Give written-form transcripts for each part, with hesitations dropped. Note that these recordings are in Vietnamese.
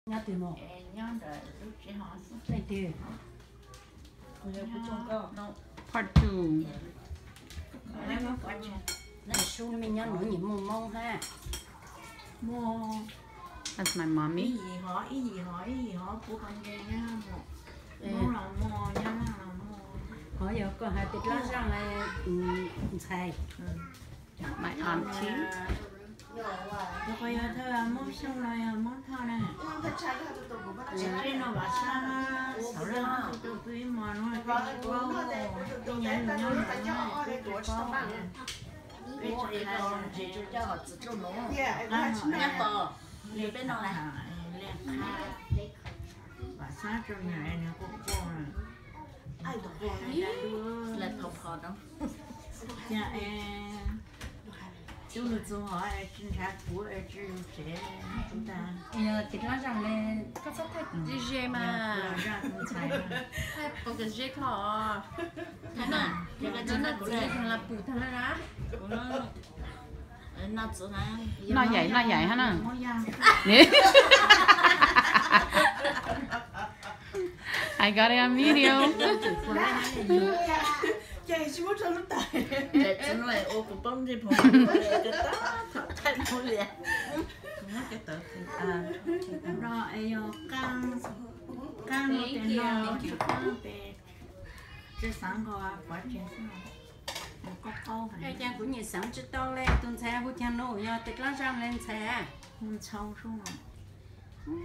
nhá từ nó nhá rồi lúc chị họ đây từ Part 2. này xuống mình nhá nổi những mông mông ha mua That's my ý mommy. gì hỏi của con nghe nhá mua là mua nhá là mua hỏi giờ có hai tịch lá răng là xài My auntie. rồi coi thơ mua xong rồi mua thơ này chỉ nó bảo sao sáu là tôi tuy mà nó cái có cái nhà nó cái có cái chị là chị cho họ tự chủ nó nhắc tờ lấy bên nó là lấy khá và sát trong nhà này cũng có ai được con là thọc họ đó nhà em chúng nó做好哎，警察局哎，只有谁chúng ta giờ tịch lá răng là Có sắp thay DJ mà. ra cũng sai Thay bộ cái DJ khó. thế nào cái cái Nó của chỉ đây là bù thằng nó ra. nó chỗ này Nó vậy hả nè. mỗi giang I got it on video. chạy xuống cho nó tải để cho nó ô của bông thì phong cái đó thật thay nó liền cái tờ rồi căng căng nó tiền nó căng về chứ sáng qua quá chuyện sao có câu cái hay cha của nhà sáng chứ to lên tuần xe hút cha nổ giờ tịch lá răng lên xe không sâu xuống rồi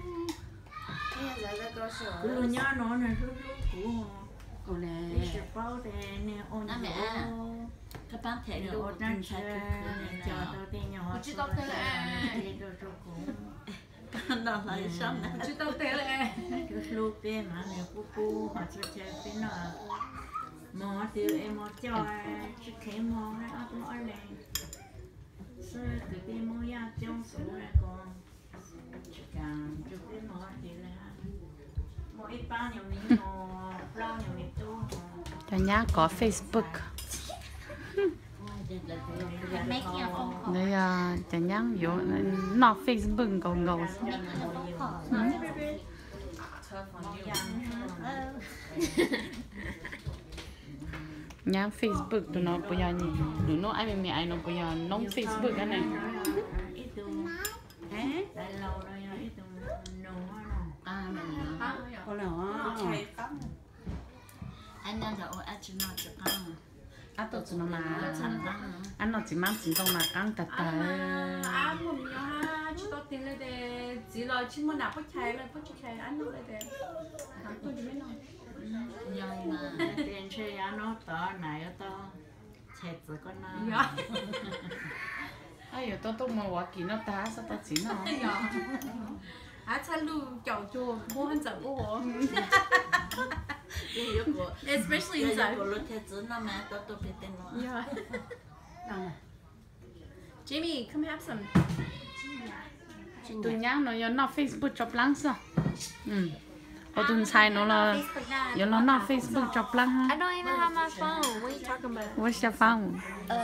cứ nhớ nó này cứ cũ còn là cái bao để nè ôn các bác thể được ôn đang chờ cho tôi tiền nhỏ Chứ tao thế là thì được rồi cũng nó lại xong nè chứ tao té lại. cứ lúc bên mà nè cu họ cho chơi bên nó mò tiêu em mò cho chứ thế mò này ấp mò này sơ từ bên mò ya trong số này còn chỉ cần chụp bên mò thì là mò ít bao nhiêu miếng mò bao nhiêu miếng tu Cho nhá có Facebook. Đây cho nhá vô nó Facebook còn ngầu. Nhá Facebook tụi nó bây giờ tụi nó ai mẹ ai nó bây giờ nông Facebook cái này. có là anh đang ở ở trên nó chụp ăn À tụi nó mà anh nó chỉ mang chính tông mà căng tạt tạt. À không nhớ ha, chỉ có tiền lên để chỉ là chỉ muốn nạp bắt chạy anh nói lại để làm tôi chỉ biết nói. nhưng mà tiền chơi nó to này to chết rồi con nó Ai tôi mà quá kỳ nó ta sao ta chỉ nó. À cha lu chậu chùa mua hơn giờ của họ. Especially in giờ. của lúc thế chứ nó mà tôi biết tên nó Yeah. Jamie, come have some. Tụi nhá nó Facebook chụp lăng sao? Tụi sai nó là nó Facebook chụp lăng ha. I don't even have my phone. What are you talking about? What's your phone?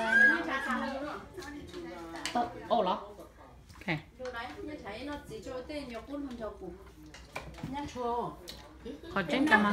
Oh là. Okay. Rồi đấy, như thấy nó chỉ cho tên nhiều cuốn hơn cho cụ. nhá chua Có trên cả mà.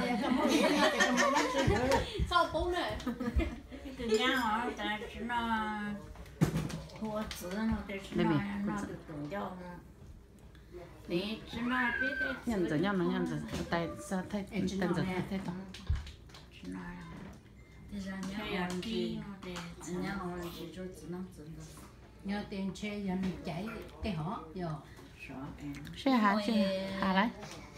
Sao bố này? từ nhà họ ta chỉ nó thua chữ nó để chỉ nó được tổng cho để chỉ nó biết đấy Nhận giờ nhau nó nhận giờ tay sao thay tên giờ thay tao. chỉ nó thì ra nhà họ đi để nhà họ chỉ cho chữ nó chữ nhớ tiền chơi giờ mình chạy cái họ giờ rõ em Xe hả chứ hả đấy.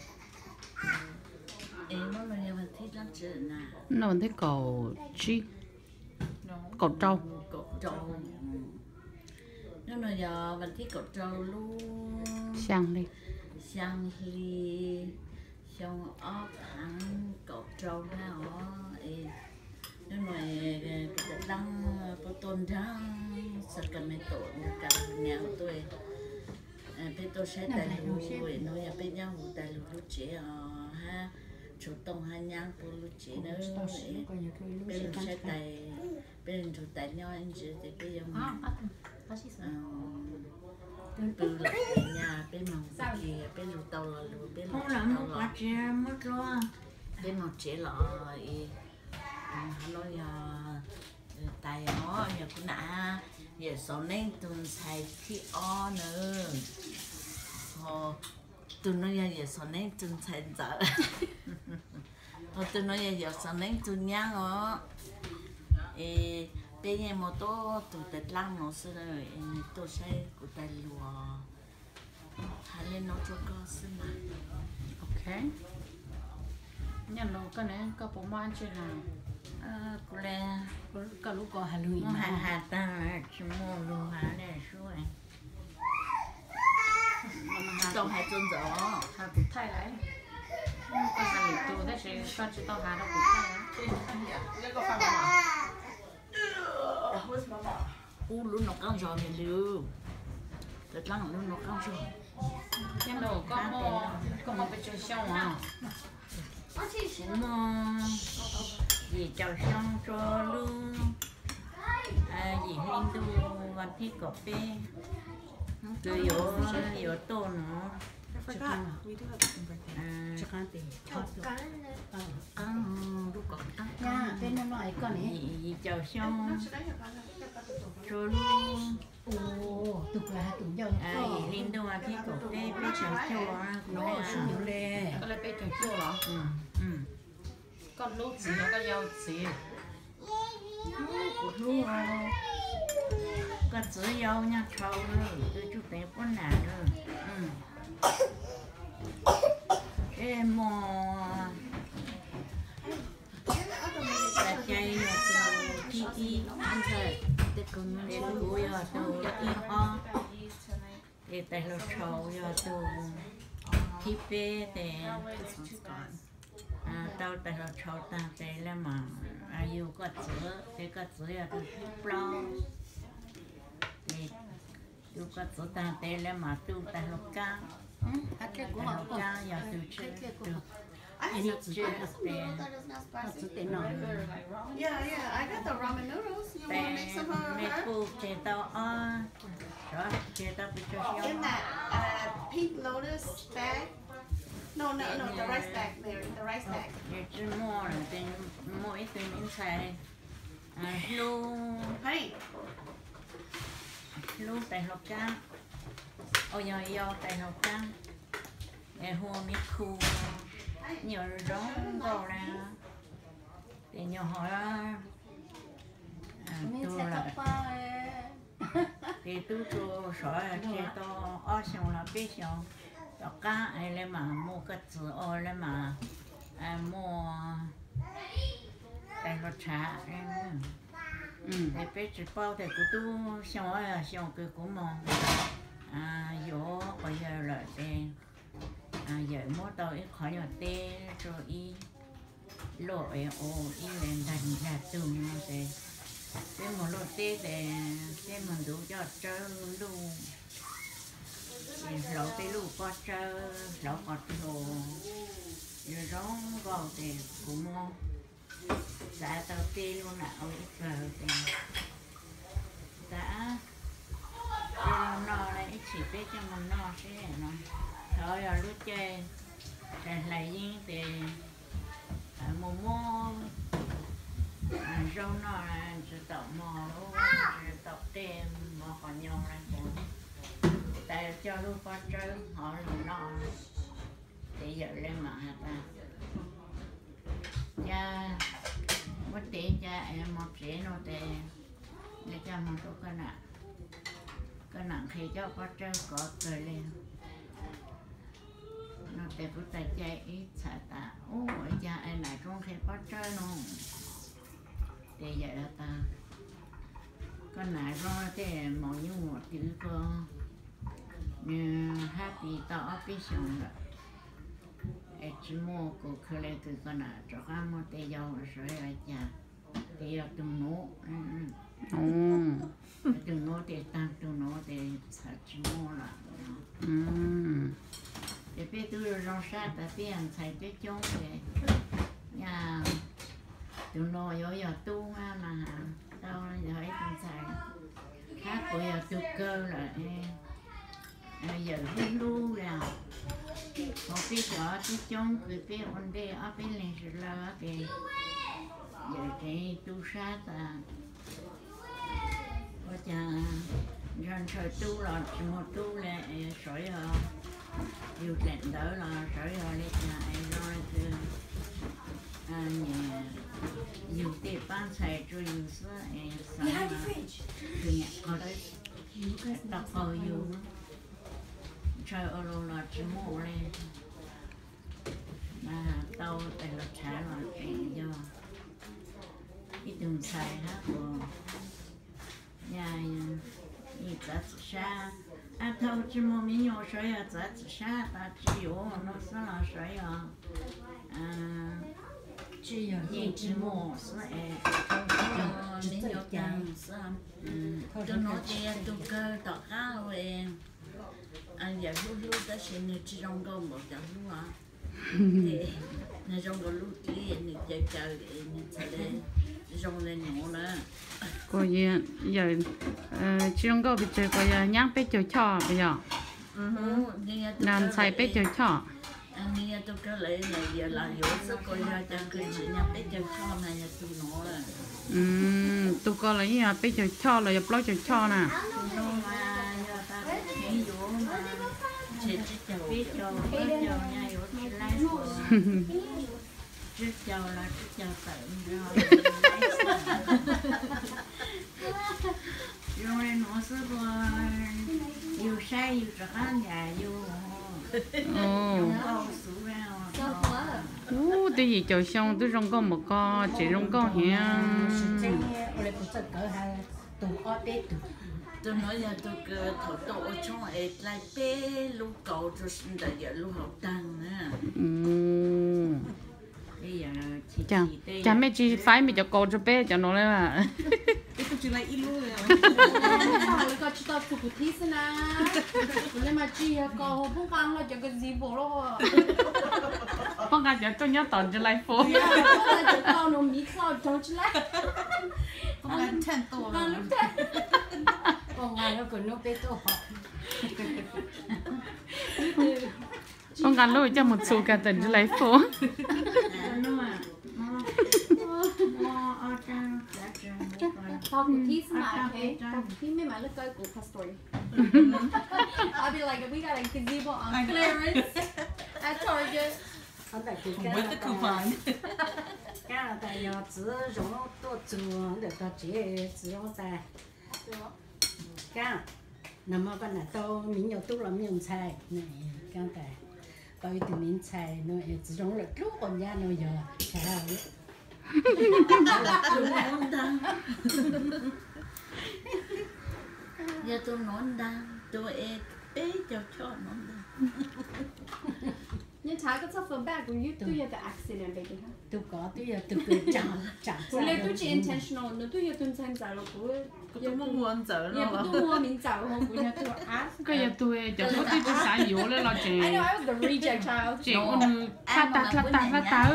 em nó là mình thích lắm chữ nè Nó vẫn thấy cầu chi cầu trâu. cột trâu nếu mà giờ mình thích cột trâu luôn Sang đi. sang ly xong ốp hẳn cột trâu ra họ nếu mà cái đăng có tôn trắng sẽ cần mấy tổ cả nhà tôi bây tôi sẽ tài lùi nói là bây nhau tài lùi chế ha chủ tông hai nhang của lùi chế nữa bên sẽ tài bên chủ tài nhau anh chị thì bây giờ từ lại nhà bên mong gì bên lụt tàu là lụt bên không là một quả chè mất rồi bên một chế lọ hắn nói tài nó giờ cũng đã giờ sau này tuần xài khi o nữa tuần nó giờ sau này tuần xài giờ tuần nó giờ sau này tuần nhang ó bây giờ một tô tụi tết lăng nó sẽ rồi tôi sẽ của tài lúa hay lên nó cho con xin mà ok nhận nó cái này có bộ man chưa hả cô là có lúc có hà lùi nó hà ta là chỉ mua lúa hà này rồi tao hà chân gió hà cục thay đấy có hà lùi tôi đấy sẽ con chỉ tao hà nó cục thay luôn nó căng rồi mình được tết lăng luôn nó căng rồi nhận nó có một cái chơi xong à mà gì chào xong cho luôn gì hình đu văn thiết cà phê cứ yếu tô nó chắc ăn tiền lúc còn nha bên nó loại con này gì chào xong cho luôn tục là tụi dâu gì hình đu văn thiết cà phê biết chào cho nó xuống lệ có lấy bê trồng chua hả con lúc gì nó có dâu gì có chữ dâu nha trâu rồi tôi chụp đẹp quá nè rồi em mò là chơi từ chi ăn rồi để con để bố giờ từ y ho để tay lột trâu giờ từ chi phê để tao tay lột trâu ta để làm mà yêu có chữ để có chữ giờ từ brown để yêu có chữ ta để làm mà tu tay lột cá hát cái của tay họ lột cá giờ từ chơi từ anh chữ để họ chữ tiền nọ Yeah, I got the ramen noodles. You want to make some for mẹ her? cô chế tao đó chế tao bị cho In xíu that pink lotus bag. No, the rice bag there, the rice bag. để chỉ mua là tiền mỗi tiền in xài luôn Honey, luôn tay lột cá ôi yo tay lột cá để hoa mi khu nhiều rong vào ra để nhiều hỏi tôi là thì tôi cho sỏi chế to ở xong là biết xong đó cá ai lấy mà mua cái chữ ở lấy mà mua tay lột trà để biết chỉ bao thì của tôi xong rồi xong cái của mong vô bây giờ là tiền giờ mua tàu ít khỏi nhỏ tê rồi y lội ô y lên thành ra tường thì cái một lô tê thì cái mình đủ cho chơi luôn lỗ tê luôn có chơi lỗ có đồ rồi rong vào thì cũng mua đã tàu tê luôn là ở ít vào thì đã nó này ít chỉ biết cho mình nó sẽ nó thôi rồi lúc chơi rồi lại những thì mùa mua rau nó là chỉ tàu mò luôn chỉ tàu tem mà còn nhau là cũng tại cho lúc có chơi họ làm nó để giờ lên mà ta cha mất tiền cha em một trẻ nó để cha một số cái nặng khi cho có chơi có cười lên nó để bút tay chạy ít xả ta ôi cha em lại trong khi có chơi luôn để vậy là ta con này rồi thì mọi như một chữ cơ như happy tao biết xong rồi em chỉ mua cô khơi lên từ con này cho con mua tay dầu rồi ở nhà thì từng nấu từng nấu thì tăng từng nấu thì sẽ chỉ mua là để biết tôi rong sát tại biết anh thầy biết chống thì nhà từng nấu vô giờ tu mà tao giờ ấy từng thầy khác của giờ tu cơ là giờ lu là một cái chỗ cái trong cái vấn đề ở bên này là cái giờ cái tu sát à và cha rồi sợi tu là một tu là sợi yêu chuyện đó là sợi lên là rồi nhà nhiều tiệm bán xài rồi nhiều sữa sáng là từ nhà ở đây cái đọc ở nhiều trời ở đâu là chỉ mua lên mà tao tại là trả là chuyện do cái đường xài hết rồi nhà như giá trị xa thâu chỉ mua miếng nhỏ sợi giá trị xa ta chỉ có nó sẽ là sợi chỉ có gì chỉ mua sợi miếng nhỏ càng tôi nói thì tôi cơ tọt cao về giờ lúc đó sẽ nên chỉ trong câu một trận luôn à thì nên trong câu lúc kia nên chơi nên chơi lên trong lên nhỏ nữa cô giờ chỉ trong câu bị chơi cô giờ nhang bé chơi chó bây giờ làm xài bé chơi chó anh nghe tôi kêu lại là giờ là yếu sức coi ra cho cái chị nhang bé chơi chó này là tôi nói là tụi con là như là bé chơi chó là dập lót chơi chó nè chị biết cho nha yếu thì lái trước chào là trước chào tận rồi nó sẽ yêu say yêu trả nhà yêu câu số ra cái gì chơi xong tôi trong con một con chỉ trong con hiện tôi nói là tôi cứ thổ tổ trong ấy lại bé lúc cầu cho sinh đại giờ lúc học tăng nè bây giờ cha mẹ chỉ phải mình cho cô cho bé cho nó là tôi chỉ lại ít luôn rồi có chỉ tao chụp tí xin à nhưng mà chỉ có không ăn là cho cái gì bộ lo con gái cho tôi nhớ tận cho lại phố cho con nó mít sao cho chỉ lại không ăn chân to con ngày nó còn nó bé to con gái lôi cho một số cả tận cho lại phố tao cũng tí xin mà thế tao cũng tí mấy mà lúc coi của pastor I'll be like we got a gazebo on clearance at Target với cái coupon cái là tại giờ chỉ dùng nó tốt chuồng để ta chỉ dùng tại cái nằm ở bên này tôi mình nhiều tu làm nhiều菜này cái tại tôi từ mình菜nó chỉ dùng được lúc còn nhà nó giờ chả giờ tôi nói đang tôi bé cho nó nhưng trái có sắp phần back when you do you have the accident baby ha tôi có tôi giờ tôi cứ chạm 원래 또 intentional nó tôi tôi xem giải rồi tôi muốn muốn dở nó mà tôi mua mình giải không cũng tôi ask cái giờ tôi cho tôi chỉ xài yếu lên là chị I know I was the reject child chị ôn phát ta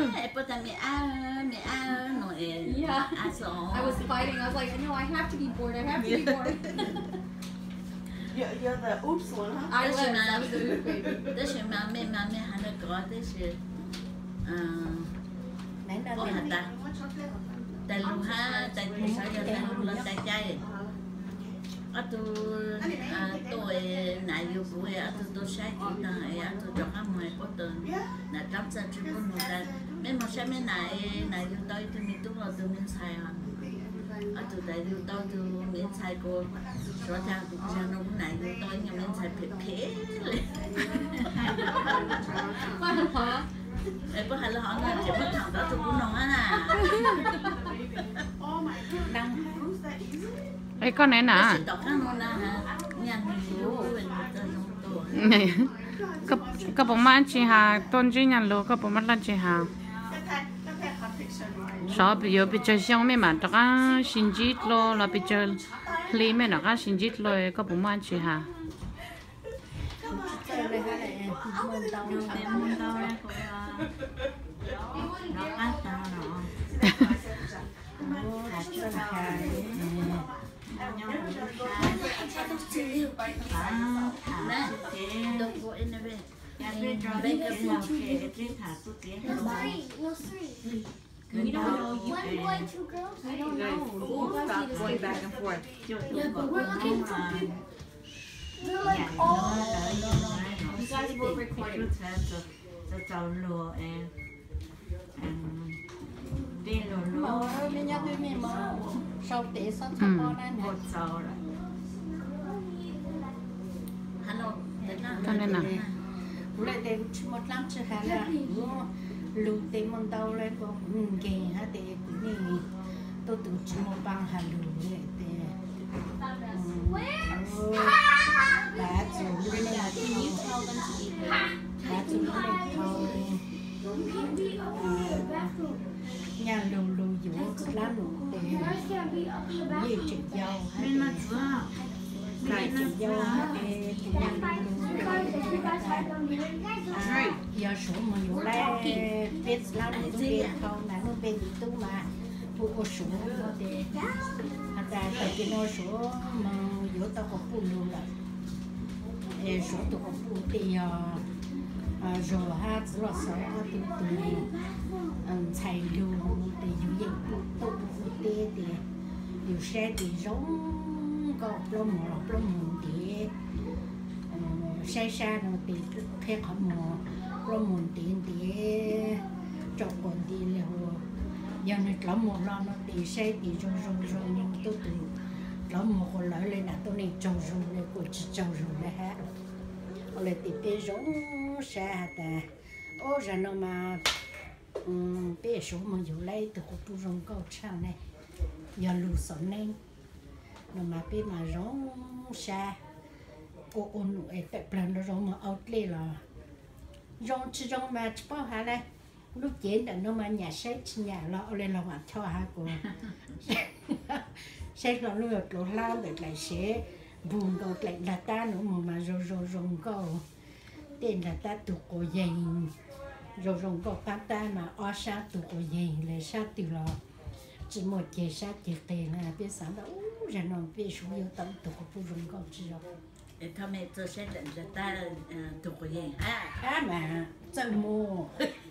I was fighting I was like no I have to be bored I have to be bored You're the oops one, huh? I was the oops baby đó là mẹ hắn đã có đấy là có hạt ta tại lúc ha tại vì sao giờ tại lúc là tại trai tôi nãy yêu của tôi sai chuyện này tôi chọn ăn mày có từng là trong gia đình của mình là mấy một sai mấy nãy yêu tôi mình tôi là tôi mình sai à tôi tại yêu tôi mình sai cô số cha cũng cha nó cũng nãy yêu tôi nhưng mình sai phê hả em có hay là họ là chỉ có thằng đó tôi cũng nói à đăng ấy con này nè này các bộ máy chị hà tôn chỉ nhận lúa các bộ máy là chị hà sao bây giờ chơi xong mấy mà đó xin chít lo là bây giờ lấy mấy nó xin chít lo các bộ máy chị hà nhau Don't go in there. thả số tiền No, three. You don't know. One boy, two girls. I don't know. Stop going back and forth. Yeah, but we're looking for people. They're like all. You guys were recording. cho lùa em đi lùa mà lùa mình nhớ tôi mình mà sau tết sau thăm con này một giờ rồi Hello. Cho nên là lại để một năm chưa hả là lù tết một đầu lại có kề hả tết này tôi tự chỉ một bằng hả lù này tết bà chủ lên là Can you tell them to eat here? bà chủ lên thôi nhà lù lù dụ lá lù tết gì chuyện dâu nên mà chưa cái chuyện dâu tết nhà lù lù giờ số mà nhiều lại biết làm được biết không mà nó bên tu mà phụ có số nó để anh ta tại cái nó số mà yếu tao có phụ luôn là số tao có phụ thì rồi ha chỉ là số từ chạy luôn thì nhiều gì phụ tao phụ tê thì nhiều xe thì giống có plom thì xe xa nó thì phép không mò rồi muốn tiền thì cho con đi liệu giờ này lắm một lần nó thì xe thì rong nhưng tôi tự lắm một con lỡ lên là tôi này trồng này của chị trồng này ha rồi thì bây giống xe ta ô giờ nó mà bây số mà dù lấy từ cuộc tu rong câu sang này giờ lù sống nên nó mà bây mà giống xe cô ôn nụ ấy phải plan nó giống mà out lên là rong chỉ rong mà chỉ bao hà này lúc chết là nó mà nhà xây nhà lo lên là hoàn cho hà cô xây là lúc đó lao được lại sẽ buồn đầu lại là ta nữa mà rong câu tên là ta tụ cổ dày rong câu ta mà ở xa tụ cổ dày là xa từ là chỉ một chế xa chế tiền là biết sáng đó rồi nó biết số yêu tâm tụ cổ rong câu chỉ rồi 他们这些人就带了中国人啊， mà chân mô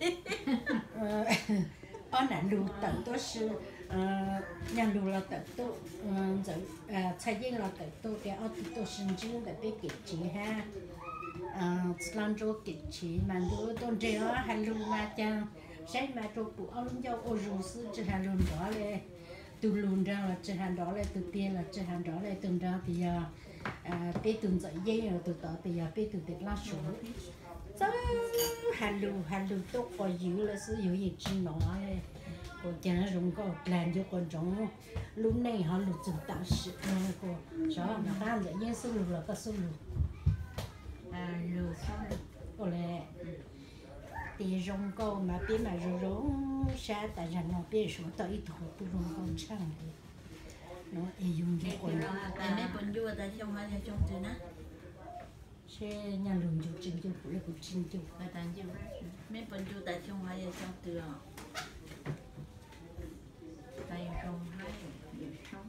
ở nãy lù tận tôi sư nhà lù là tận tôi rồi xây dựng là tận tôi cái ở tôi sinh trưởng tại bên kịch chỉ ha làm cho kịch chỉ mà tôi chơi ở hành lù mà chăng xây mà cho phụ ông cho ô rù sư chỉ hành lù đóเลยtừ lùn ra là chỉ hành đóเลยtừ tiền là chỉ hành đóเลยtừ ra thì bé tuần dậy dây rồi từ đó thì bé tuần được lá số chứ hành lù tốt có dữ là sử dụng gì chỉ nó còn cha nó dùng có làm cho con trống lúc này họ lù chừng tạo sự cô cho nó ta dậy dây số lù là có số lù lù số có lẽ thì dùng câu mà bé mà dùng xa tại rằng nó bé số tới thủ tôi dùng câu sang nó dùng cho con mấy con vua ta trong hai trong từ nè, xe nhà lùn cho chừng cho phụ là của chừng cho cái ta chịu mấy con vua ta trong hai trong từ à, tay trong hai trong,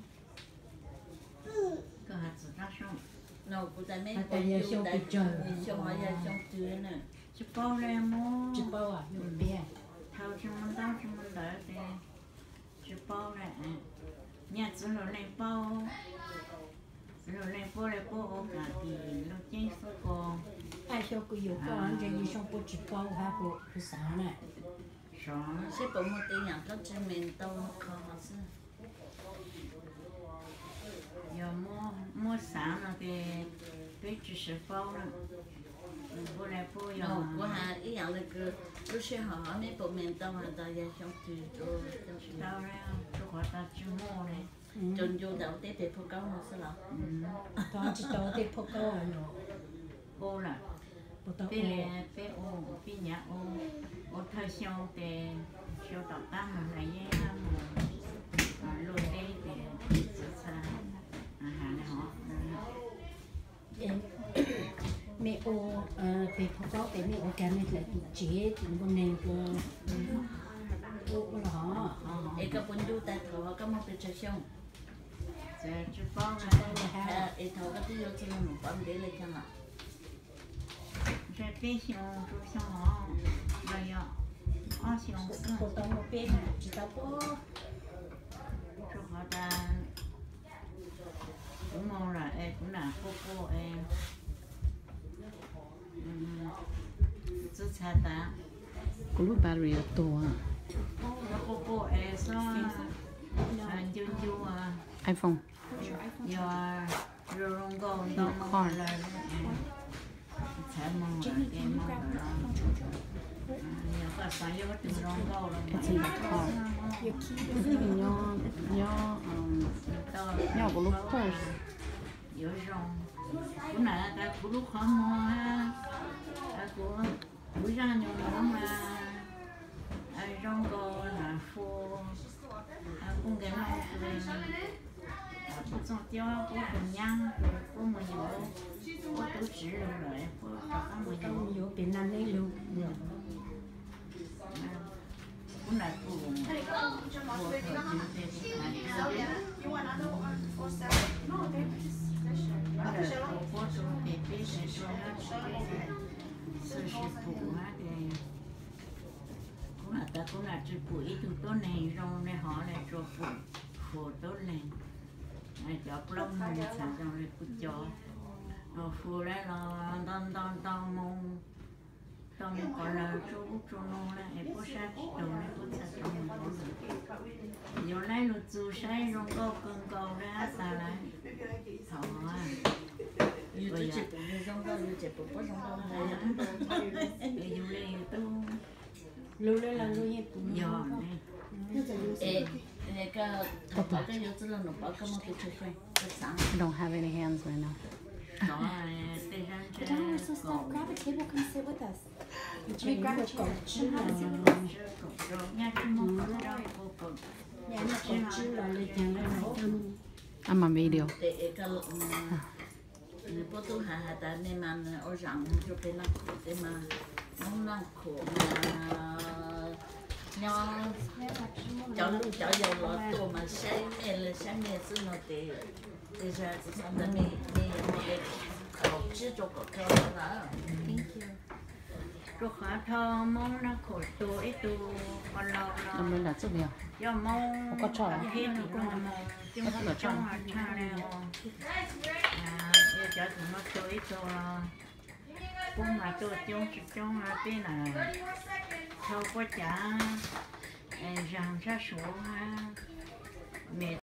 cái hạt rất trong, nào của ta mấy con vua ta trong hai trong từ nè, chụp bao ra mua, chụp bao à dùng bia thao trong mình đỡ thì chụp bao ra nhà chú nó lên bao lại bao cả thì nó chơi số con ai cho cô yêu con rồi như xong cô chụp bao ha cô sáng này sáng sẽ bỏ một tí nhang có chân mình tao không sao giờ mua sáng là cái chỉ số bao nữa bao lại bao giờ của hà ý dạng là cứ sẽ hỏi mấy bộ mình tao mà tao giờ xong từ tao ra tôi gọi tao chưa mua này chọn vô đầu tết thì phụ câu nó sẽ là đó chỉ tao để phụ câu à nó ô là bây là bây ô bây nhà ô thời sau thì sau đầu ta mà lại mà lôi đây thì xa hàng này họ mẹ ô về phụ câu để mẹ ô cái này lại chế thì con này cô ô là họ cái bốn du ta thở cái một cái chơi xong chỉ bao là ít thôi cái thứ cho nó một bấm để lấy cho nó cái bé xiong chú xiong họ rồi ạ xiong cô tao một bên chỉ tao có chú họ ta cũng mong là em cũng là cô em chú cha ta cũng lúc battery to cô em sao chú iPhone giờ rồi còn đâu mà là sẽ mong là em mong là nhớ cả phải vô cái từng rong câu là it's in the car cái gì nhỏ của lúc first giữa rong cũng là cái của lúc khó mua ha của buổi ra nhiều nữa mà rong câu là phô cũng cái nào cũng xong cho cũng cùng nhau cũng một nhiều cũng tổ chức rồi cũng có một tao nhiều nhiều bên nam này luôn cũng là cùng thời gian You want another one for seven? No, they're cũng là chữ bụi từ tốt này rong này họ này cho phụ tốt này này cho lông mình sản trong này cũng cho rồi phụ đấy là đông mông đông còn là chỗ nó là em có sát đầu này có sát trong mình giờ này nó chú sai rong câu cần câu ra sao lại thọ như tôi chỉ bụng như rong câu như chỉ bụng có rong câu này dù đây tôi lưu đây là lưu nhé giờ này cái cái yếu tố là nó bảo cái một cái chơi cái sáng I don't have any hands right now đó tây răng But I want to stop. Grab a table, come sit with us. Let me grab a chair. Come have a seat with us. rồi nha chúng mong có đâu cô còn nhà nó còn chưa là lấy tiền lên nó I'm on video để cái nếu bố tôi hà ta nên mà ở rằng cho cái nó để mà nó khổ mà nhau cho dầu lọt tổ mà say mẹ xứ nó thì ra thì sao mà mi chưa cho có cái đó rồi khá thơ mong nó khổ tuổi tu còn lâu làm là bên là chút nhiều do mong có trò hết thì cũng là mong chúng ta ở trong hạt cha này giờ cho tụi nó tuổi tu cũng mà tôi trong bên là thâu quá chả rằng ra số ha mẹ